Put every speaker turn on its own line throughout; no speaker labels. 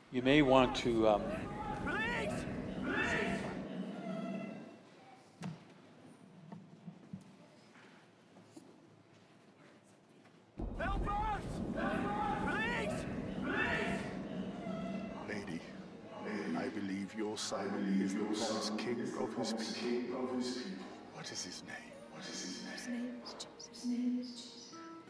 You may want to
Lady, I believe your son is the promised king of his people. What is his name?
His name is Jesus. His name is Jesus.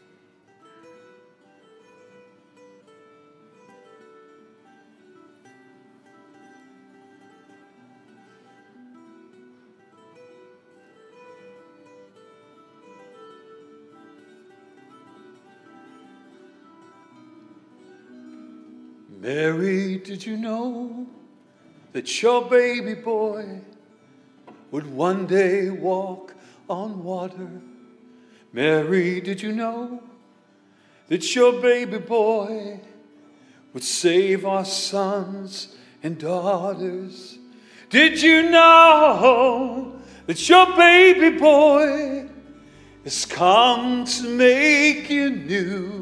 Mary, did you know that your baby boy would one day walk on water? Mary, did you know that your baby boy would save our sons and daughters? Did you know that your baby boy has come to make you new?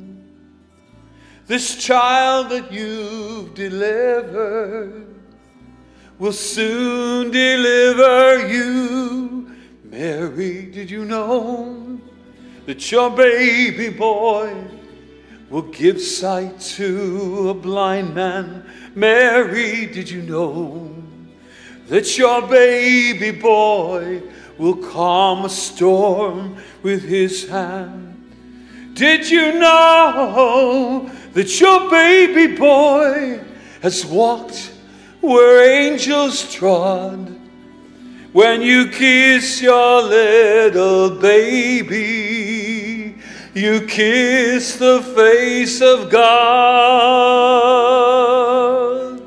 This child that you've delivered will soon deliver you. Mary, did you know that your baby boy will give sight to a blind man? Mary, did you know that your baby boy will calm a storm with his hand? Did you know that your baby boy has walked where angels trod? When you kiss your little baby, you kiss the face of God.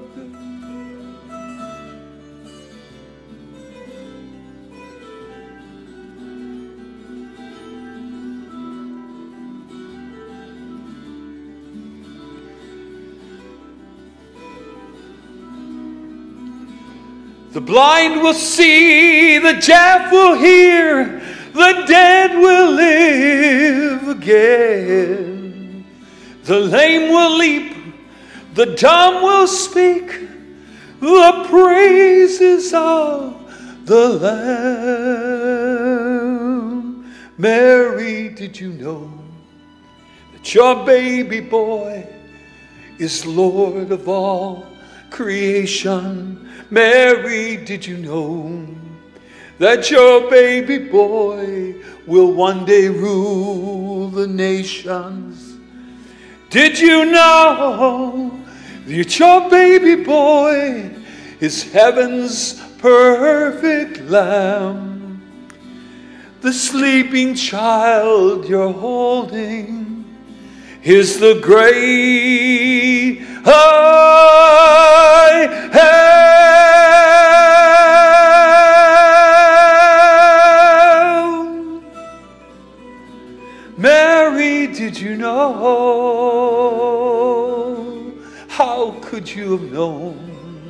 The blind will see, the deaf will hear, the dead will live again. The lame will leap, the dumb will speak, the praises of the Lamb. Mary, did you know that your baby boy is Lord of all creation? Mary, did you know that your baby boy will one day rule the nations? Did you know that your baby boy is heaven's perfect lamb? The sleeping child you're holding is the great I am. Mary, did you know? How could you have known?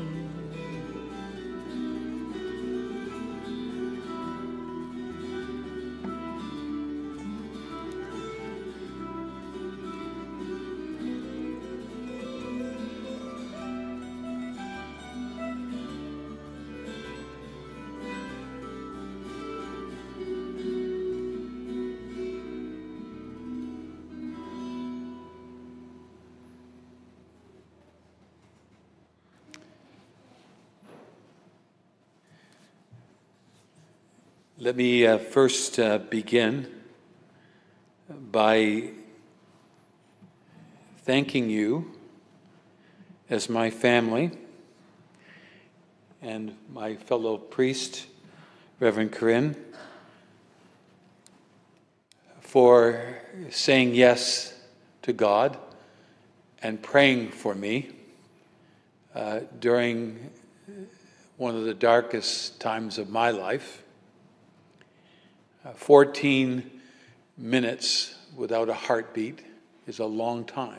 Let me first begin by thanking you as my family and my fellow priest, Reverend Corinne, for saying yes to God and praying for me during one of the darkest times of my life. 14 minutes without a heartbeat is a long time.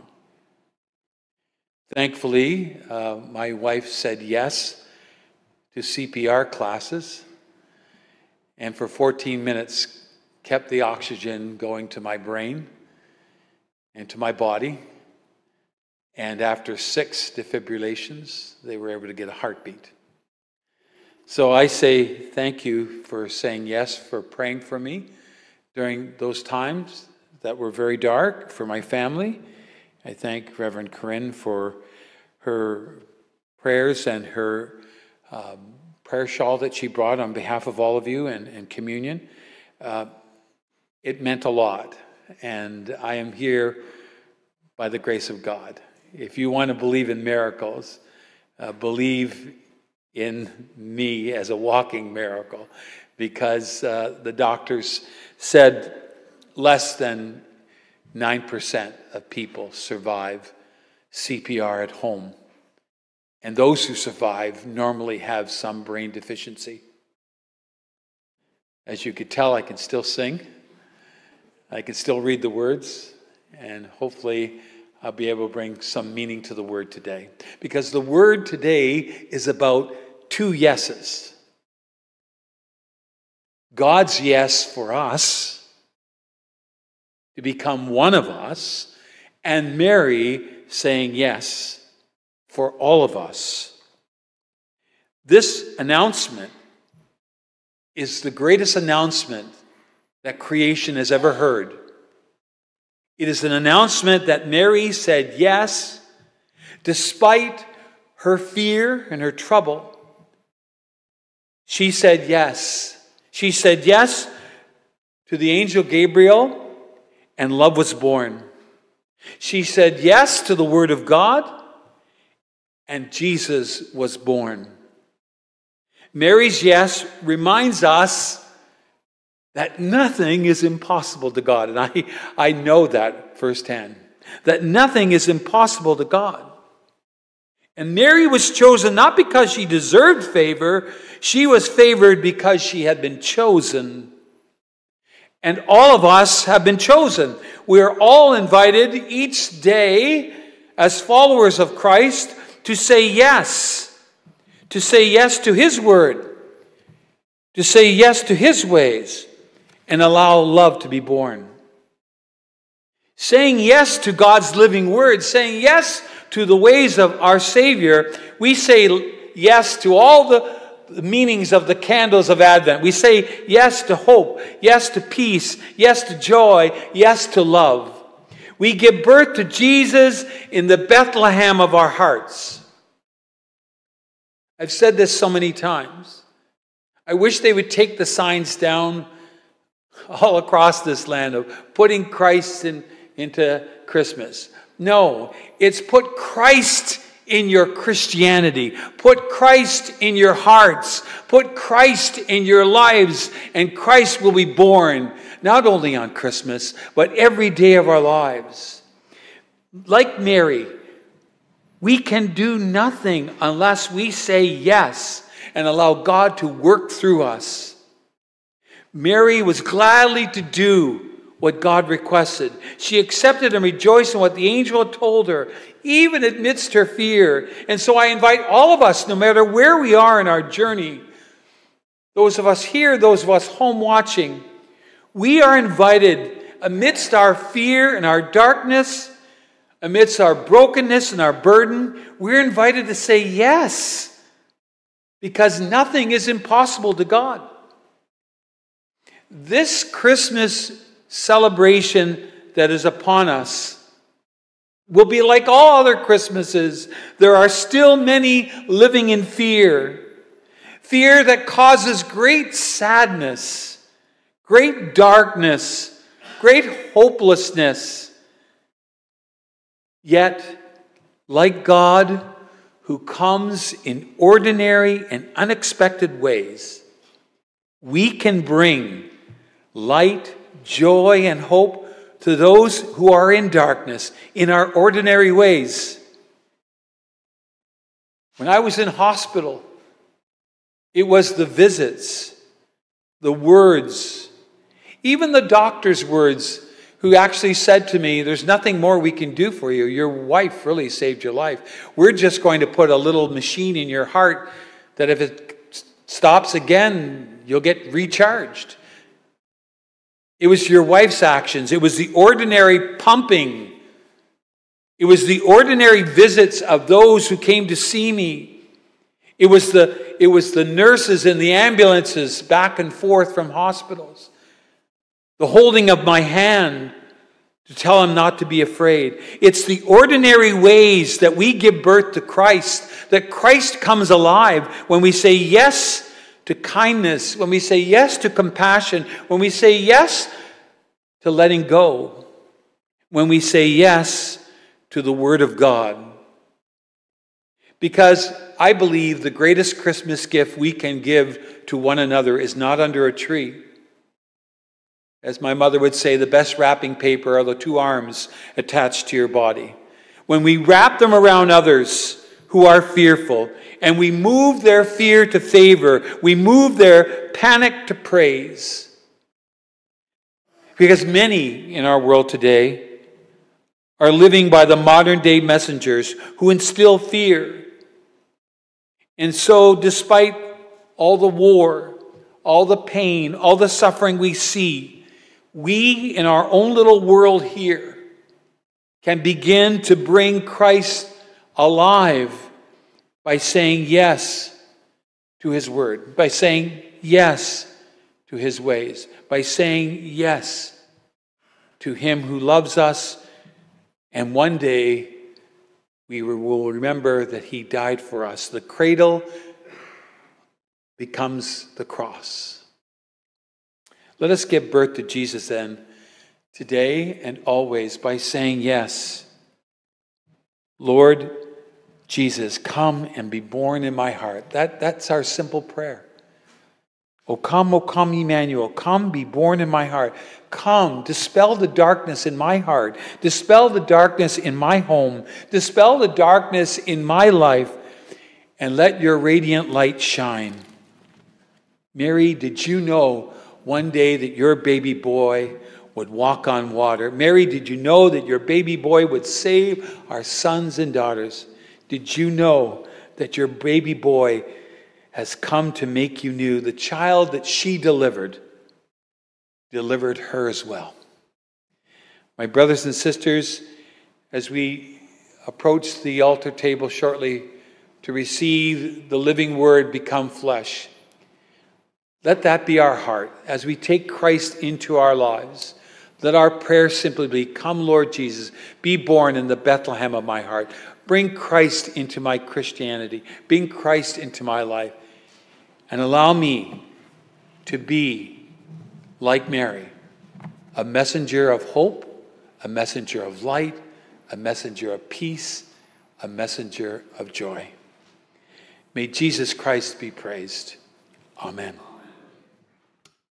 Thankfully, my wife said yes to CPR classes, and for 14 minutes kept the oxygen going to my brain and to my body And after 6 defibrillations, they were able to get a heartbeat. So I say thank you for saying yes, for praying for me during those times that were very dark for my family. I thank Reverend Corinne for her prayers and her prayer shawl that she brought on behalf of all of you and communion. It meant a lot, and I am here by the grace of God. If you want to believe in miracles, believe in me as a walking miracle, because the doctors said less than 9% of people survive CPR at home. And those who survive normally have some brain deficiency. As you could tell, I can still sing. I can still read the words. And hopefully I'll be able to bring some meaning to the word today. Because the word today is about 2 yeses. God's yes for us to become one of us, and Mary saying yes for all of us. This announcement is the greatest announcement that creation has ever heard. It is an announcement that Mary said yes, despite her fear and her trouble. She said yes. She said yes to the angel Gabriel, and love was born. She said yes to the word of God, and Jesus was born. Mary's yes reminds us that nothing is impossible to God. And I know that firsthand, that nothing is impossible to God. And Mary was chosen not because she deserved favor. She was favored because she had been chosen. And all of us have been chosen. We are all invited each day as followers of Christ to say yes to His word, to say yes to His ways, and allow love to be born. Saying yes to God's living word, saying yes to the ways of our Savior, we say yes to all the meanings of the candles of Advent. We say yes to hope, yes to peace, yes to joy, yes to love. We give birth to Jesus in the Bethlehem of our hearts. I've said this so many times. I wish they would take the signs down all across this land of putting Christ into Christmas. No, it's put Christ in your Christianity. Put Christ in your hearts. Put Christ in your lives, and Christ will be born, not only on Christmas, but every day of our lives. Like Mary, we can do nothing unless we say yes and allow God to work through us. Mary was gladly to do what God requested. She accepted and rejoiced in what the angel had told her, even amidst her fear. And so I invite all of us, no matter where we are in our journey, those of us here, those of us home watching, we are invited amidst our fear and our darkness, amidst our brokenness and our burden, we're invited to say yes, because nothing is impossible to God. This Christmas celebration that is upon us will be like all other Christmases. There are still many living in fear. Fear that causes great sadness, great darkness, great hopelessness. Yet, like God, who comes in ordinary and unexpected ways, we can bring light, joy, and hope to those who are in darkness in our ordinary ways. When I was in hospital, it was the visits, the words, even the doctor's words, who actually said to me, there's nothing more we can do for you. Your wife really saved your life. We're just going to put a little machine in your heart that if it stops again, you'll get recharged. It was your wife's actions. It was the ordinary pumping It was the ordinary visits of those who came to see me. It was the nurses in the ambulances back and forth from hospitals. The holding of my hand to tell him not to be afraid. It's the ordinary ways that we give birth to Christ, that Christ comes alive when we say yes to kindness, when we say yes to compassion, when we say yes to letting go, when we say yes to the Word of God. Because I believe the greatest Christmas gift we can give to one another is not under a tree. As my mother would say, the best wrapping paper are the two arms attached to your body. When we wrap them around others who are fearful, and we move their fear to favor, we move their panic to praise. Because many in our world today are living by the modern day messengers who instill fear. And so, despite all the war, all the pain, all the suffering we see, we, in our own little world here, can begin to bring Christ alive by saying yes to His Word, by saying yes to His ways, by saying yes to Him who loves us. And one day, we will remember that He died for us. The cradle becomes the cross. Let us give birth to Jesus then, today and always, by saying yes. Lord Jesus, come and be born in my heart. That's our simple prayer. O come, Emmanuel, come, be born in my heart. Come, dispel the darkness in my heart. Dispel the darkness in my home. Dispel the darkness in my life, and let your radiant light shine. Mary, did you know one day that your baby boy would walk on water? Mary, did you know that your baby boy would save our sons and daughters? Did you know that your baby boy has come to make you new? The child that she delivered her as well. My brothers and sisters, as we approach the altar table shortly to receive the living Word become flesh, let that be our heart as we take Christ into our lives. Let our prayer simply be, come, Lord Jesus, be born in the Bethlehem of my heart. Bring Christ into my Christianity. Bring Christ into my life. And allow me to be, like Mary, a messenger of hope, a messenger of light, a messenger of peace, a messenger of joy. May Jesus Christ be praised. Amen.